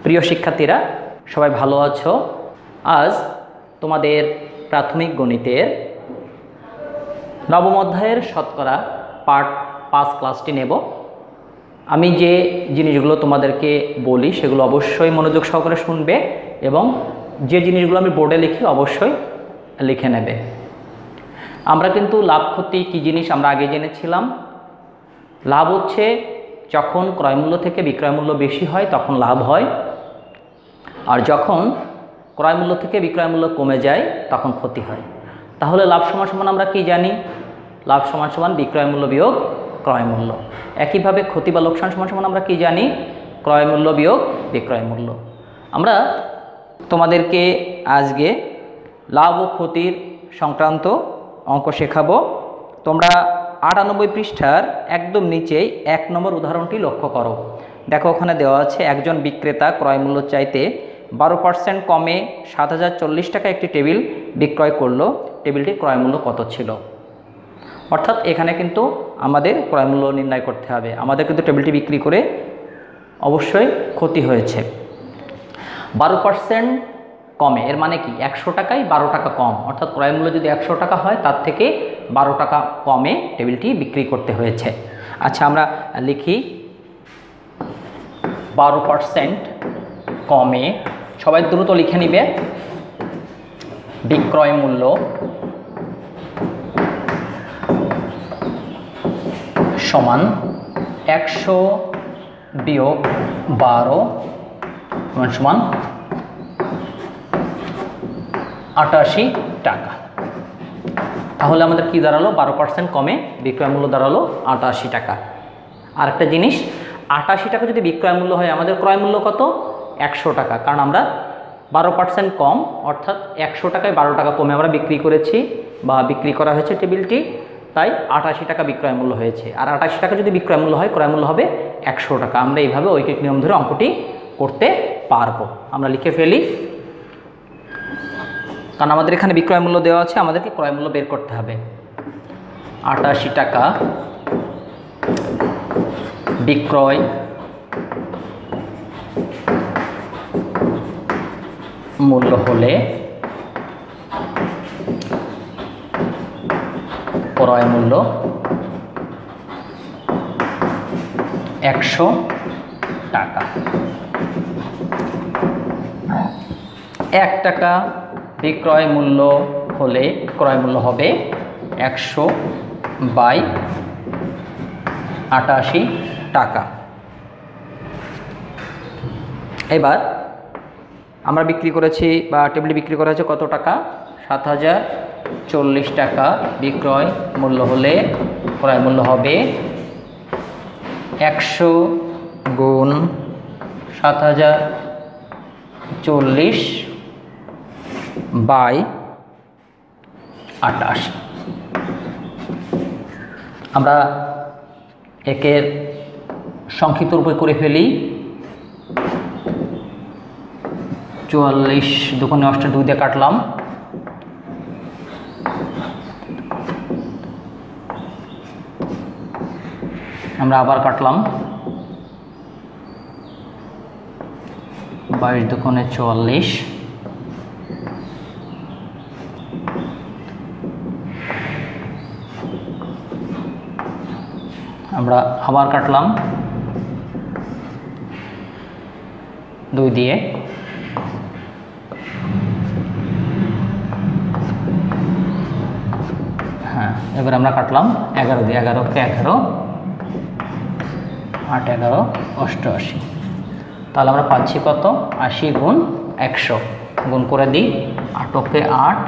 প্রিয় শিক্ষার্থীরা, সবাই ভালো আছো? আজ তোমাদের প্রাথমিক গণিতের নবম অধ্যায়ের শতকরা পার্ট 5 ক্লাসটি নেব। আমি যে জিনিসগুলো তোমাদেরকে বলি সেগুলো অবশ্যই মনোযোগ সহকারে শুনবে এবং যে জিনিসগুলো আমি বোর্ডে লিখি অবশ্যই লিখে নেবে। আমরা কিন্তু লাভ ক্ষতি কী জিনিস আমরা আগে জেনেছিলাম। লাভ হচ্ছে যখন ক্রয়মূল্য থেকে বিক্রয়মূল্য বেশি হয় তখন লাভ হয়, আর যখন ক্রয়মূল্য থেকে বিক্রয়মূল্য কমে যায় তখন ক্ষতি হয়। তাহলে লাভ সমান সমান আমরা কি জানি? লাভ সমান সমান বিক্রয়মূল্য বিয়োগ ক্রয়মূল্য। একইভাবে ক্ষতি বা লোকসান সমান সমান আমরা কি জানি? ক্রয়মূল্য বিয়োগ বিক্রয়মূল্য। আমরা তোমাদেরকে আজকে লাভ ও ক্ষতির সংক্রান্ত অঙ্ক শেখাবো। তোমরা 98 পৃষ্ঠার একদম নিচেই 1 নম্বর উদাহরণটি লক্ষ্য করো। দেখো, ওখানে দেওয়া আছে একজন বিক্রেতা ক্রয়মূল্য চাইতে 12% কমে 7040 টাকা একটি টেবিল বিক্রয় করলো। টেবিলটির ক্রয়মূল্য কত ছিল? অর্থাৎ এখানে কিন্তু আমাদের ক্রয়মূল্য নির্ণয় করতে হবে। আমাদের কিন্তু টেবিলটি বিক্রি করে অবশ্যই ক্ষতি হয়েছে। 12% কমে এর মানে কি? 100 টাকায় 12 টাকা কম, অর্থাৎ ক্রয়মূল্য যদি 100 টাকা হয় তার থেকে 12 টাকা কমে টেবিলটি বিক্রি করতে হয়েছে। আচ্ছা, আমরা লিখি 12% কমে, সবাই দ্রুত লিখে নিবে, বিক্রয় মূল্য সমান 100 বিয়োগ 12 সমান 88 টাকা। তাহলে আমাদের কি দাঁড়ালো? 12% কমে বিক্রয় মূল্য দাঁড়ালো 88 টাকা। আর একটা জিনিস, 88 টাকা যদি বিক্রয় মূল্য হয়, আমাদের ক্রয় মূল্য কত? 100 টাকা। কারণ আমরা 12% কম, অর্থাৎ 100 টাকায় 12 টাকা কমে আমরা বিক্রি করেছি বা বিক্রি করা হয়েছে টেবিলটি, তাই 88 টাকা বিক্রয় মূল্য হয়েছে। আর 88 টাকা যদি বিক্রয় মূল্য হয়, ক্রয় মূল্য হবে 100 টাকা। আমরা এইভাবে ঐকিক নিয়ম ধরে অঙ্কটি করতে পারবো। আমরা লিখে ফেলি, কারণ আমাদের এখানে বিক্রয় মূল্য দেওয়া আছে, আমাদেরকে ক্রয় মূল্য বের করতে হবে। 88 টাকা বিক্রয় মূল্য হলে ক্রয় মূল্য 100 টাকা। 1 টাকা বিক্রয় মূল্য হলে ক্রয় মূল্য হবে 100/88 টাকা। এবার আমরা বিক্রি করেছি বা টেবিল বিক্রি করা হয়েছে কত টাকা? 7040 টাকা বিক্রয় মূল্য হলে ক্রয় মূল্য হবে 100 গুণ 7040/88। আমরা একের সংক্ষিপ্ত রূপে করে ফেলি। 44 দুগুণে 8 2 দিয়ে কাটলাম, আমরা আবার কাটলাম, 22 দুগুণে 44, আমরা আবার কাটলাম 2 দিয়ে, হ্যাঁ, এবার আমরা কাটলাম 11 দিয়ে, 11কে 11, 8 11 88। তাহলে আমরা পাচ্ছি কত? 80 গুণ 100। গুণ করে দিই, 8কে 8,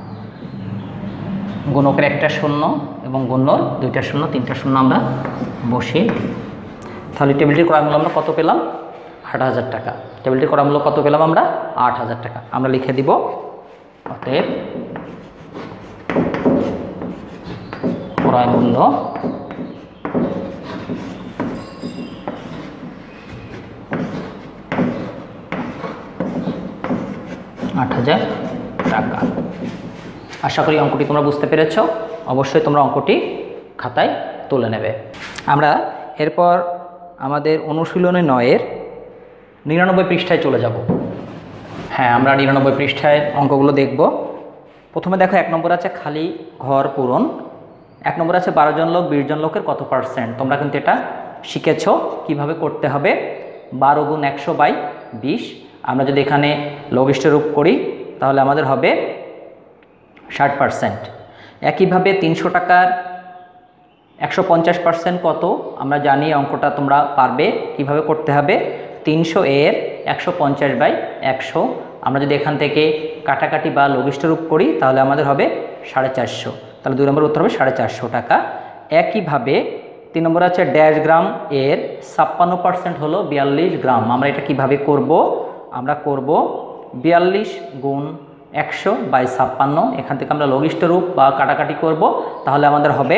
গুণকের একটা শূন্য এবং গুণর 2টা শূন্য, 3টা শূন্য আমরা বসিয়ে দিই। তাহলে টেবিলটির ক্রয় মূল্য আমরা কত পেলাম? 8000 টাকা। টেবিলটির ক্রয় মূল্য কত পেলাম আমরা? 8000 টাকা। আমরা লিখে দিব, অতএব ক্রয় মূল্য 8000 টাকা। আশা করি অঙ্কটি তোমরা বুঝতে পেরেছ। অবশ্যই তোমরা অঙ্কটি খাতায় তুলে নেবে। আমরা এরপর আমাদের অনুশীলনে 9-এর 99 পৃষ্ঠায় চলে যাব। হ্যাঁ, আমরা 99 পৃষ্ঠায় অঙ্কগুলো দেখব। প্রথমে দেখো 1 নম্বর আছে খালি ঘর পূরণ। 1 নম্বর আছে 12 জন লোক 20 জন লোকের কত %। তোমরা কিন্তু এটা শিখেছ কিভাবে করতে হবে। 12 গুণ 100/20। আমরা যদি এখানে লঘিষ্ঠ রূপ করি তাহলে আমাদের হবে 60%। একইভাবে 300 টাকার 150% কত আমরা জানি, অঙ্কটা তোমরা পারবে কিভাবে করতে হবে। 300 এর 150/100। আমরা যদি এখান থেকে কাটাকাটি বা লঘিষ্ঠ রূপ করি তাহলে আমাদের হবে 450। তাহলে 2 নম্বর উত্তর হবে 450 টাকা। একইভাবে 3 নম্বর আছে 1.5 গ্রাম এর 56% হলো 42 গ্রাম। আমরা এটা কিভাবে করব, আমরা করব 42 গুণ 100/56। এখান থেকে আমরা লঘিষ্ঠ রূপ বা কাটাকাটি করব, তাহলে আমাদের হবে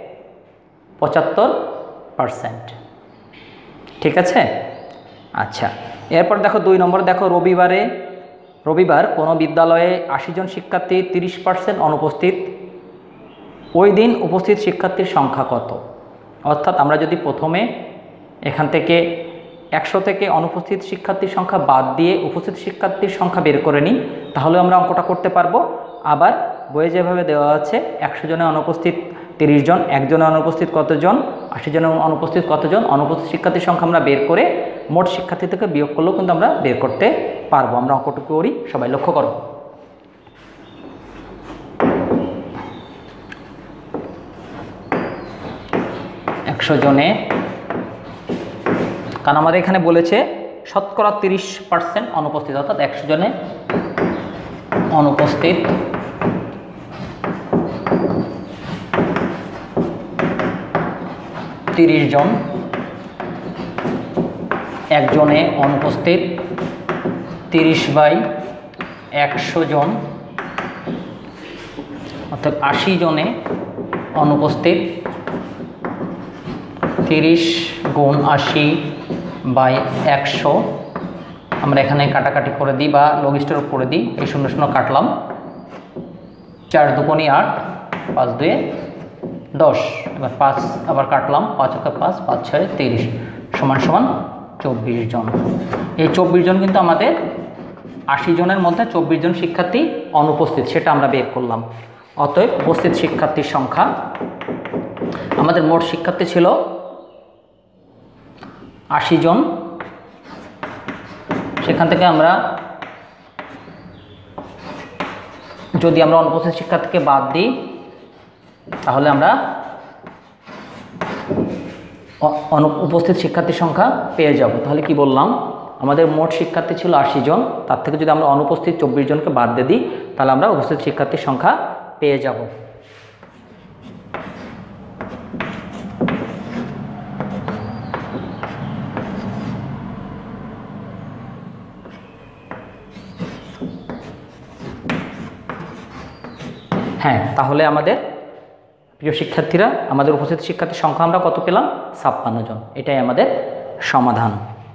75%। ঠিক আছে। আচ্ছা, এরপর দেখো 2 নম্বর দেখো রবিবার কোনো বিদ্যালয়ে 80 জন শিক্ষার্থী 30% অনুপস্থিত, ওই দিন উপস্থিত শিক্ষার্থীর সংখ্যা কত। অর্থাৎ আমরা যদি প্রথমে এখান থেকে 100 থেকে অনুপস্থিত শিক্ষার্থীর সংখ্যা বাদ দিয়ে উপস্থিত শিক্ষার্থীর সংখ্যা বের করে নিই তাহলে আমরা অঙ্কটা করতে পারবো। আবার বইয়ে যেভাবে দেওয়া আছে 100 জনে অনুপস্থিত 30 জন, 1 জনে অনুপস্থিত কতজন, 80 জনে অনুপস্থিত কতজন, অনুপস্থিত শিক্ষার্থীর সংখ্যা আমরা বের করে মোট শিক্ষার্থী থেকে বিয়োগ করলেও কিন্তু আমরা বের করতে পারবো। আমরা অঙ্কটুকু করি, সবাই লক্ষ্য করো। জনে, কারণ আমাদের এখানে বলেছে শতকরা 30% অনুপস্থিত, অর্থাৎ 100 জনে অনুপস্থিত 30 জন, 1 জনে অনুপস্থিত 30/100 জন, অর্থাৎ 80 জনে অনুপস্থিত 30 গুণ 80/100। আমরা এখানে কাটাকাটি করে দিই বা লঘিষ্ঠ রূপ করে দিই। এই 0 0 কাটলাম, 4 দুগুণে 8, 5 2 10। এবার 5 আবার কাটলাম, 5 1 5, 5 6 30 সমান 24 জন। এই 24 জন কিন্তু আমাদের 80 জনের মধ্যে 24 জন শিক্ষার্থী অনুপস্থিত, সেটা আমরা বের করলাম। অতএব উপস্থিত শিক্ষার্থীর সংখ্যা, আমাদের মোট শিক্ষার্থী ছিল 80 জন। সেখান থেকে আমরা যদি আমরা অনুপস্থিত শিক্ষার্থীকে বাদ দিই তাহলে আমরা অনুপস্থিত শিক্ষার্থীর সংখ্যা পেয়ে যাব। তাহলে কি বললাম, আমাদের মোট শিক্ষার্থী ছিল 80 জন, তার থেকে যদি আমরা অনুপস্থিত 24 জনকে বাদ দিয়ে দিই তাহলে আমরা উপস্থিত শিক্ষার্থীর সংখ্যা পেয়ে যাব। হ্যাঁ, তাহলে আমাদের প্রিয় শিক্ষার্থীরা, আমাদের উপস্থিত শিক্ষার্থীর সংখ্যা আমরা কত পেলাম? 56 জন। এটাই আমাদের সমাধান।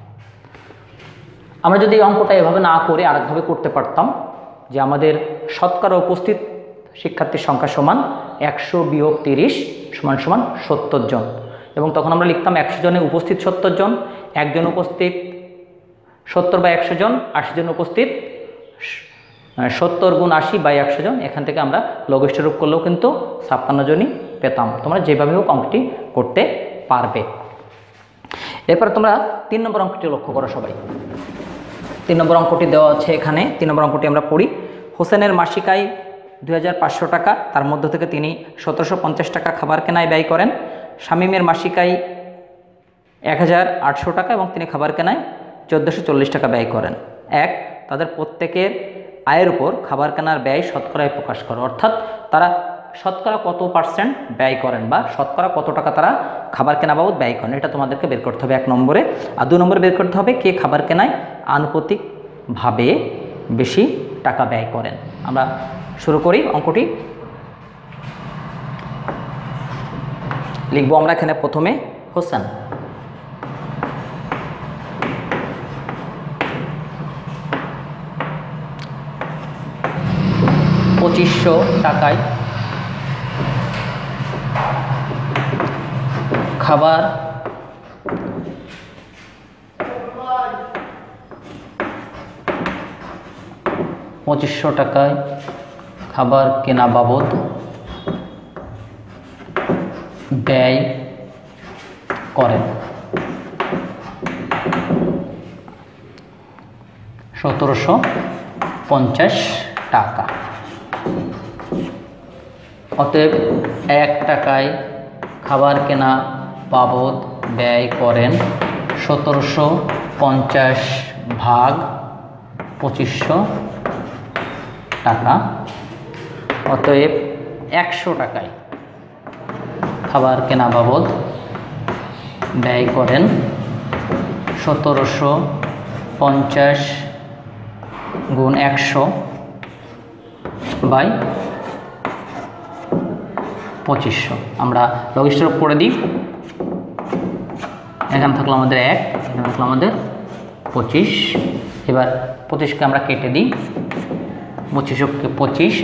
আমরা যদি এই অঙ্কটা এভাবে না করে আরেকভাবে করতে পারতাম যে আমাদের শতকরা উপস্থিত শিক্ষার্থীর সংখ্যা সমান 100 বিয়োগ 30 সমান 70 জন, এবং তখন আমরা লিখতাম 100 জনে উপস্থিত 70 জন, 1 জন উপস্থিত 70/100 জন, 80 জন উপস্থিত 70 গুণ 80/100 জন। এখান থেকে আমরা লঘিষ্ঠ রূপ করলেও কিন্তু 56 জনই পেতাম। তোমরা যেভাবে হোক অঙ্কটি করতে পারবে। এরপরে তোমরা 3 নম্বর অঙ্কটি লক্ষ্য করো সবাই। 3 নম্বর অঙ্কটি দেওয়া আছে এখানে। 3 নম্বর অঙ্কটি আমরা পড়ি। হোসেনের মাসিক আয় 2500 টাকা, তার মধ্য থেকে তিনি 1750 টাকা খাবার কেনায় ব্যয় করেন। শামীমের মাসিক আয় 1800 টাকা এবং তিনি খাবার কেনায় 1440 টাকা ব্যয় করেন। তাদের প্রত্যেকের আয়ের উপর খাবার কেনার ব্যয় শতকরায় প্রকাশ করো। অর্থাৎ তারা শতকরা কত % ব্যয় করেন বা শতকরা কত টাকা তারা খাবার কেনা বাবদ ব্যয় করেন, এটা তোমাদেরকে বের করতে হবে 1 নম্বরে। আর 2 নম্বরে বের করতে হবে কে খাবার কেনায় আনুপাতিকভাবে বেশি টাকা ব্যয় করেন। আমরা শুরু করি অঙ্কটি। লিখব আমরা এখানে প্রথমে হোসেন। টাকায় খাবার 2500 টাকায় খাবার কেনা বাবদ ব্যয় করেন 1750 টাকা। অতএব 1 টাকায় খাবার কেনা বাবদ ব্যয় করেন 1750 ভাগ 2500 টাকা। অতএব 100 টাকায় খাবার কেনা বাবদ ব্যয় করেন 1750 গুণ 100 বাই 2500। আমরা লঘিষ্ঠ করে দিই। এখানে থাকলো আমাদের 1, এখানে থাকলো আমাদের 25। এবার 25কে আমরা কেটে দিই। 25কে 25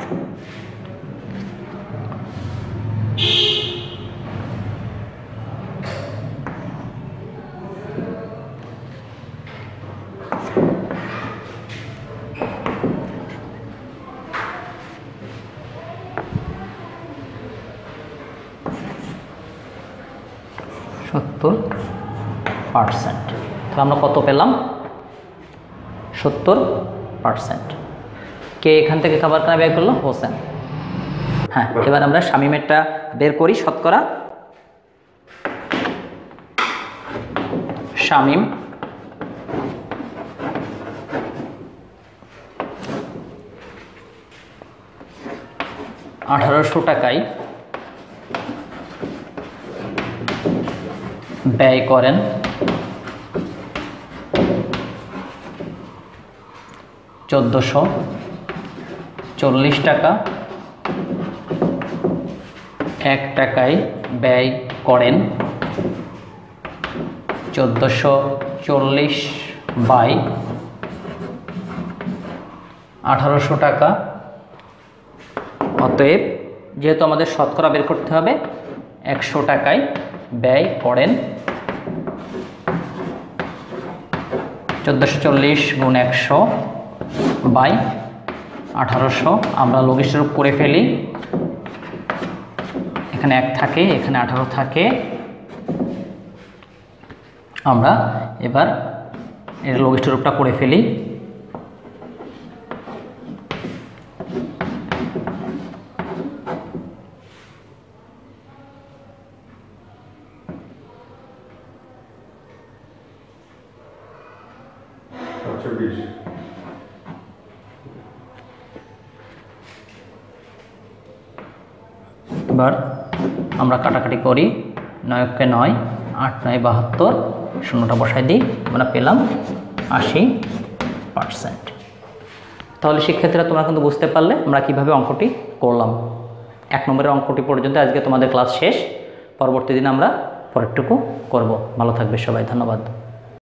70%। তো আমরা কত পেলাম? 70%। কে এখান থেকে খাবার কেনা ব্যয় করলো? হোসেন। হ্যাঁ, এবার আমরা শামীমেরটা বের করি। শতকরা শামীম 1800 টাকায় ব্যয় করেন 1440 টাকা। 1 টাকায় ব্যয় করেন 1440 বাই 1800 টাকা। অতএব যেহেতু আমাদের শতকরা বের করতে হবে, 100 টাকায় ব্যয় করেন 1440 গুণ 100 বাই 1800। আমরা লঘিষ্ঠ রূপ করে ফেলি। এখানে 1 থাকে, এখানে 18 থাকে। আমরা এবার এর লঘিষ্ঠ রূপটা করে ফেলি। এবার আমরা কাটাকাটি করি। 9কে 9, 8 9 72, শূন্যটা বসাই দিই। আমরা পেলাম 80%। তাহলে শিক্ষার্থীরা তোমরা কিন্তু বুঝতে পারলে আমরা কিভাবে অঙ্কটি করলাম। 1 নম্বরের অঙ্কটি পর্যন্ত আজকে তোমাদের ক্লাস শেষ। পরবর্তী দিন আমরা পরেরটুকু করব। ভালো থাকবে সবাই, ধন্যবাদ।